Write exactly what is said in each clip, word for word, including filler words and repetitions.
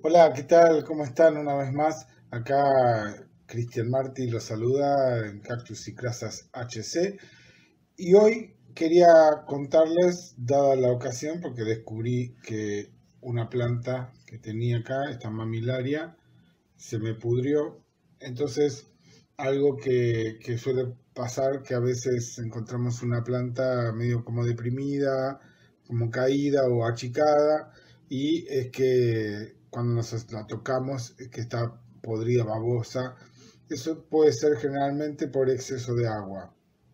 Hola, ¿qué tal? ¿Cómo están? Una vez más, acá Cristian Martí los saluda en Cactus y Crasas H C. Y hoy quería contarles, dada la ocasión, porque descubrí que una planta que tenía acá, esta mamilaria, se me pudrió. Entonces, algo que, que suele pasar, que a veces encontramos una planta medio como deprimida, como caída o achicada, y es que cuando nos la tocamos, es que está podrida, babosa. Eso puede ser generalmente por exceso de agua,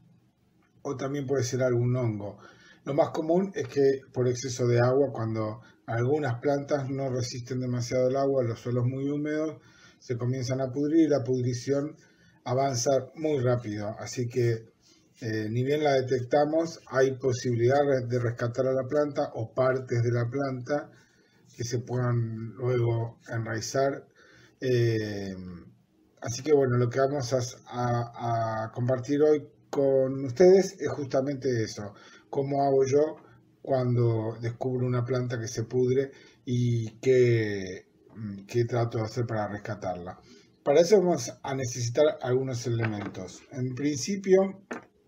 o también puede ser algún hongo. Lo más común es que por exceso de agua, cuando algunas plantas no resisten demasiado el agua, los suelos muy húmedos, se comienzan a pudrir y la pudrición avanza muy rápido. Así que eh, ni bien la detectamos, hay posibilidad de rescatar a la planta o partes de la planta que se puedan luego enraizar. Eh, Así que bueno, lo que vamos a, a, a compartir hoy con ustedes es justamente eso. ¿Cómo hago yo cuando descubro una planta que se pudre y qué, qué trato de hacer para rescatarla? Para eso vamos a necesitar algunos elementos. En principio,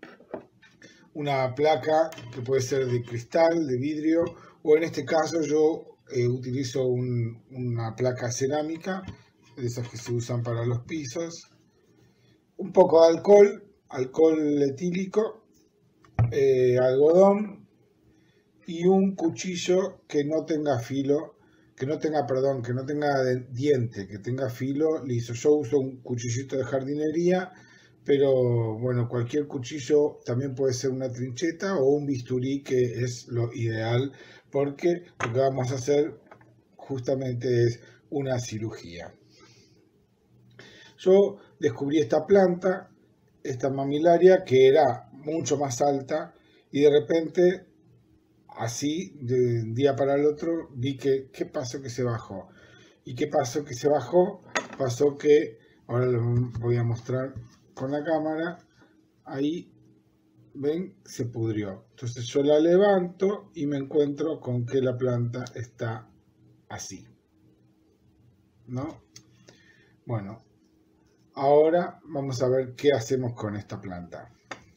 una placa que puede ser de cristal, de vidrio, o en este caso yo eh, utilizo un, una placa cerámica, de esas que se usan para los pisos, un poco de alcohol, alcohol etílico, eh, algodón y un cuchillo que no tenga filo, que no tenga, perdón, que no tenga diente, que tenga filo liso. Yo uso un cuchillito de jardinería, pero bueno, cualquier cuchillo también puede ser una trincheta o un bisturí, que es lo ideal, porque lo que vamos a hacer justamente es una cirugía. Yo descubrí esta planta, esta mamilaria, que era mucho más alta, y de repente, así, de un día para el otro, vi que, ¿qué pasó? Que se bajó. ¿Y qué pasó? Que se bajó. Pasó que, ahora lo voy a mostrar con la cámara, ahí, ven, se pudrió. Entonces yo la levanto y me encuentro con que la planta está así, ¿no? Bueno, ahora vamos a ver qué hacemos con esta planta.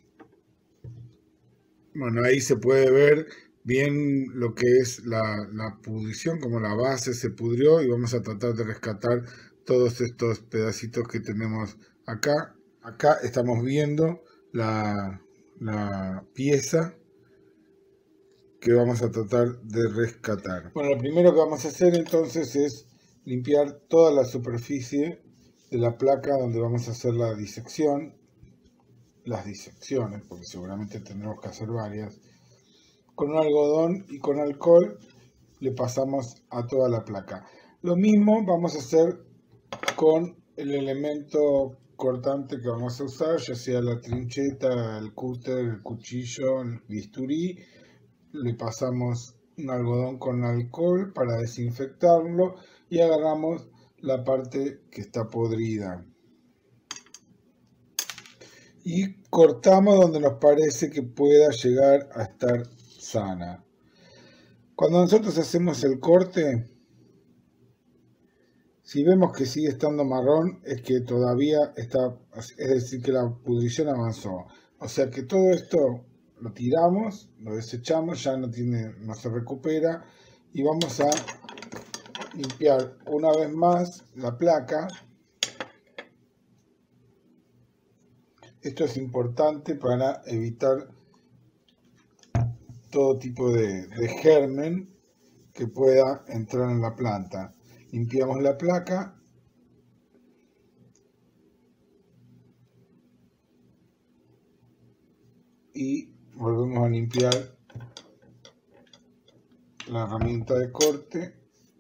Bueno, ahí se puede ver bien lo que es la, la pudrición, como la base se pudrió, y vamos a tratar de rescatar todos estos pedacitos que tenemos acá. Acá estamos viendo la, la pieza que vamos a tratar de rescatar. Bueno, lo primero que vamos a hacer entonces es limpiar toda la superficie de la placa donde vamos a hacer la disección, las disecciones, porque seguramente tendremos que hacer varias. Con un algodón y con alcohol le pasamos a toda la placa. Lo mismo vamos a hacer con el elemento cortante que vamos a usar, ya sea la trincheta, el cúter, el cuchillo, el bisturí. Le pasamos un algodón con alcohol para desinfectarlo y agarramos la parte que está podrida y cortamos donde nos parece que pueda llegar a estar sana. Cuando nosotros hacemos el corte, si vemos que sigue estando marrón, es que todavía está, es decir, que la pudrición avanzó. O sea que todo esto lo tiramos, lo desechamos, ya no tiene, no se recupera, y vamos a limpiar una vez más la placa. Esto es importante para evitar todo tipo de, de germen que pueda entrar en la planta. Limpiamos la placa y volvemos a limpiar la herramienta de corte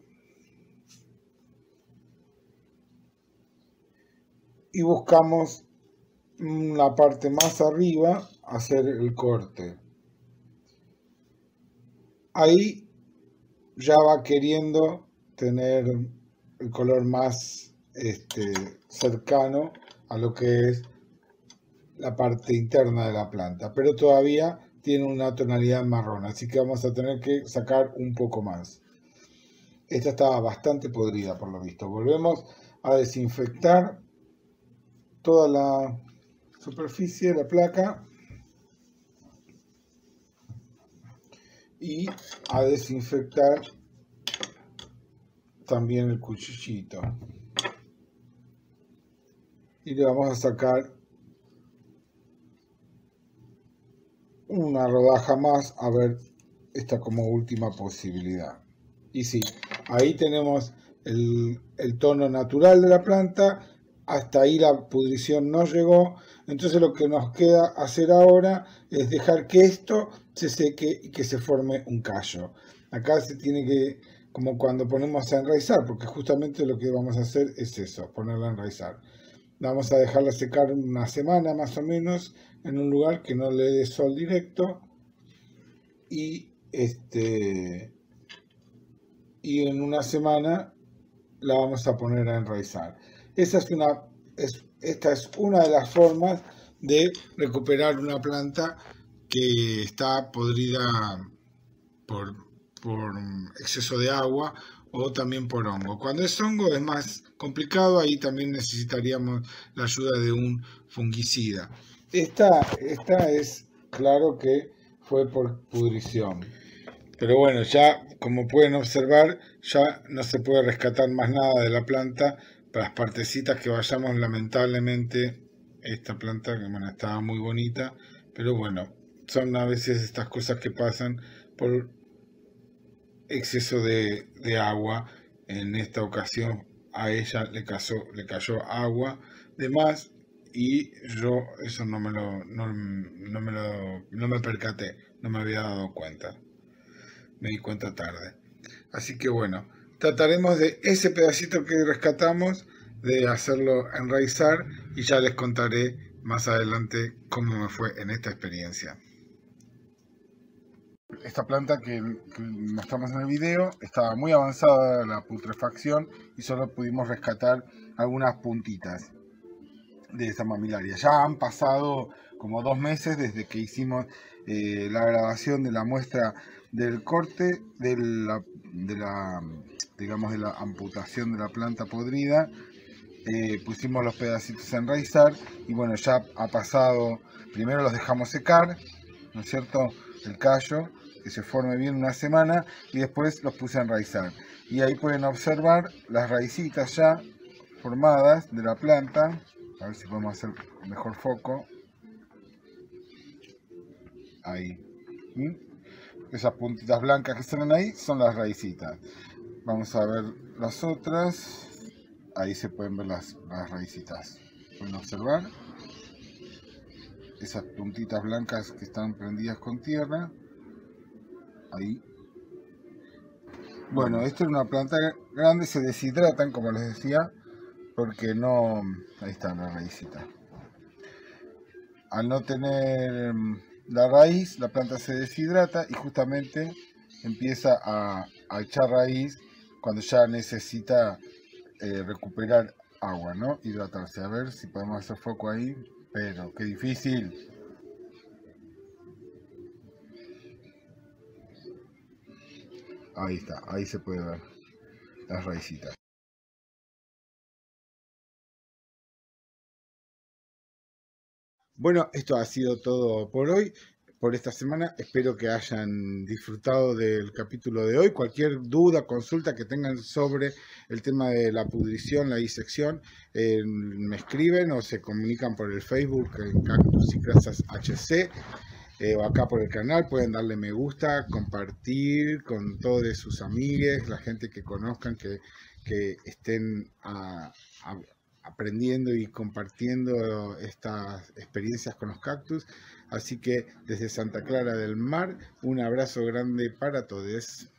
y buscamos la parte más arriba, hacer el corte. Ahí ya va queriendo tener el color más este, cercano a lo que es la parte interna de la planta, pero todavía tiene una tonalidad marrón, así que vamos a tener que sacar un poco más. esta estaba bastante podrida por lo visto. Volvemos a desinfectar toda la superficie de la placa y a desinfectar también el cuchillito. Y le vamos a sacar una rodaja más, a ver esta como última posibilidad. Y sí, ahí tenemos el, el tono natural de la planta, hasta ahí la pudrición no llegó, entonces lo que nos queda hacer ahora es dejar que esto se seque y que se forme un callo. Acá se tiene que, como cuando ponemos a enraizar, porque justamente lo que vamos a hacer es eso, ponerla a enraizar. Vamos a dejarla secar una semana más o menos en un lugar que no le dé sol directo y este y en una semana la vamos a poner a enraizar. Esa es una, es, esta es una de las formas de recuperar una planta que está podrida por, por exceso de agua o también por hongo. Cuando es hongo es más complicado, ahí también necesitaríamos la ayuda de un fungicida. Esta, esta es claro que fue por pudrición. Pero bueno, ya como pueden observar, ya no se puede rescatar más nada de la planta. Para las partecitas que vayamos, lamentablemente, esta planta que bueno, estaba muy bonita, pero bueno, son a veces estas cosas que pasan por exceso de, de agua. En esta ocasión a ella le cayó, le cayó agua de más y yo eso no me lo, no, no me lo, no me percaté, no me había dado cuenta. Me di cuenta tarde. Así que bueno, trataremos de ese pedacito que rescatamos, de hacerlo enraizar y ya les contaré más adelante cómo me fue en esta experiencia. Esta planta que, que mostramos en el video estaba muy avanzada la putrefacción y solo pudimos rescatar algunas puntitas de esta mamilaria. Ya han pasado como dos meses desde que hicimos eh, la grabación de la muestra del corte de la, de la digamos de la amputación de la planta podrida. Eh, pusimos los pedacitos a enraizar y bueno, ya ha pasado, primero los dejamos secar, ¿no es cierto?, el callo, que se forme bien una semana, y después los puse a enraizar. Y ahí pueden observar las raicitas ya formadas de la planta. A ver si podemos hacer mejor foco. Ahí. ¿Mm? Esas puntitas blancas que salen ahí son las raicitas. Vamos a ver las otras. Ahí se pueden ver las, las raicitas. Pueden observar esas puntitas blancas que están prendidas con tierra. Ahí. Bueno, esto es una planta grande, se deshidratan, como les decía, porque no... Ahí está la raicita. Al no tener la raíz, la planta se deshidrata y justamente empieza a, a echar raíz cuando ya necesita eh, recuperar agua, ¿no? Hidratarse. A ver si podemos hacer foco ahí, pero qué difícil. Ahí está, ahí se puede ver las raicitas. Bueno, esto ha sido todo por hoy, por esta semana. Espero que hayan disfrutado del capítulo de hoy. Cualquier duda, consulta que tengan sobre el tema de la pudrición, la disección, eh, me escriben o se comunican por el Facebook, en Cactus y Crasas H C, eh, o acá por el canal. Pueden darle me gusta, compartir con todos sus amigues, la gente que conozcan, que, que estén a, a aprendiendo y compartiendo estas experiencias con los cactus. Así que desde Santa Clara del Mar, un abrazo grande para todos.